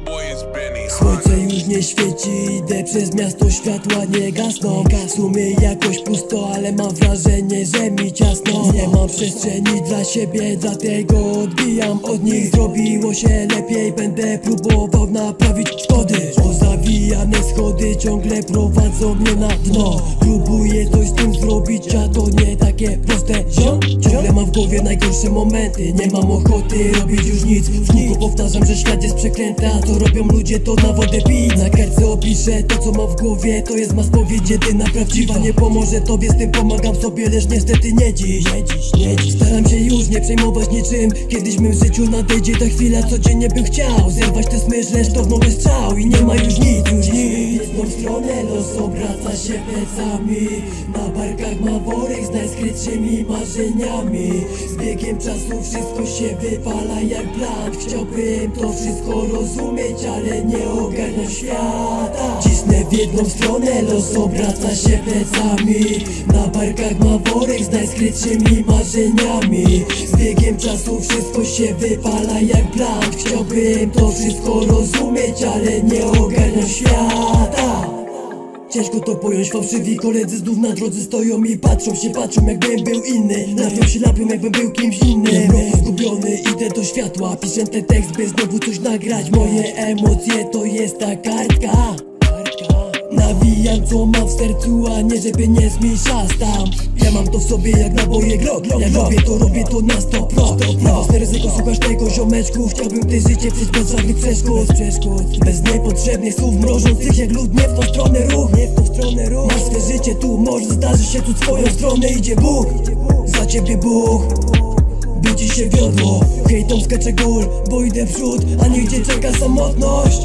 Słońce już nie świeci, idę przez miasto, światła nie gasną. W sumie jakoś pusto, ale mam wrażenie, że mi ciasno. Nie mam przestrzeni dla siebie, dlatego odbijam od nich. Zrobiło się lepiej, będę próbował naprawić szkody. Pozawijane schody ciągle prowadzą mnie na dno. Próbuję coś z tym zrobić, a to nie takie proste, ziom. Ciągle mam w głowie najgorsze momenty, nie mam ochoty robić już nic. W kółko powtarzam, że świat jest przeklęty, a co robią ludzie to na wodę pić. Na kartce opiszę to, co mam w głowie, to jest ma spowiedź jedyna prawdziwa. Nie pomoże tobie, z tym pomagam sobie, lecz niestety nie dziś. Staram się już nie przejmować niczym, kiedyś w mym życiu nadejdzie ta chwila, codziennie bym chciał zerwać te smycz, lecz to w nowy strzał i nie ma już nic. W jedną stronę los obraca się plecami, na barkach ma worek z najskrytszymi marzeniami. Z biegiem czasu wszystko się wypala jak blat. Chciałbym to wszystko rozumieć, ale nie ogarnę świata. Cisnę w jedną stronę, los obraca się plecami, na barkach ma worek z najskrytszymi marzeniami. Z biegiem czasu wszystko się wypala jak blat. Chciałbym to wszystko rozumieć, ale nie ogarnę świata. Ciężko to pojąć, fałszywi koledzy znów na drodze stoją i patrzą jakbym był inny. Lapią jakbym był kimś innym. Zgubiony, idę do światła, piszę ten tekst, by znowu coś nagrać. Moje emocje to jest ta kartka. Nawijam co mam w sercu, a nie żeby nie zmieszastam. Ja mam to w sobie jak naboje Glock. Jak robię to na 100%. Na własne ryzyko słuchasz tego ziomeczku. Chciałbym te życie przejść bez żadnych przeszkód. Bez niepotrzebnych słów mrożących jak lód. Nie w tą stronę ruch. Masz swe życie tu, może zdarzy się tu twoją stronę. Idzie Bóg, za ciebie Bóg, by ci się wiodło. Hejtom skacze gól, bo idę w przód, a nigdzie czeka samotność.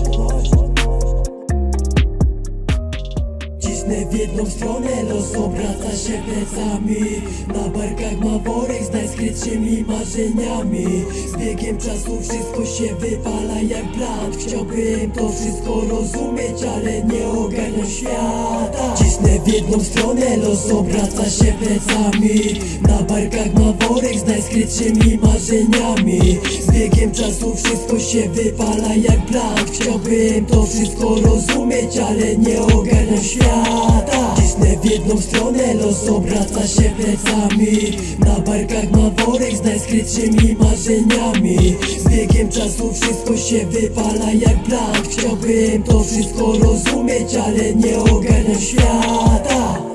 W jedną stronę los obraca się plecami, na barkach ma worek z najskrytszymi marzeniami. Z biegiem czasu wszystko się wypala jak blat. Chciałbym to wszystko rozumieć, ale nie ogarnę świata. Cisnę w jedną stronę, los obraca się plecami, na barkach ma worek z najskrytszymi marzeniami. Z biegiem czasu wszystko się wypala jak blat. Chciałbym to wszystko rozumieć, ale nie ogarnę świata. Cisnę w jedną stronę, los obraca się plecami, na barkach ma worek z najskrytszymi marzeniami. Z biegiem czasu wszystko się wypala jak blat. Chciałbym to wszystko rozumieć, ale nie ogarnę świata.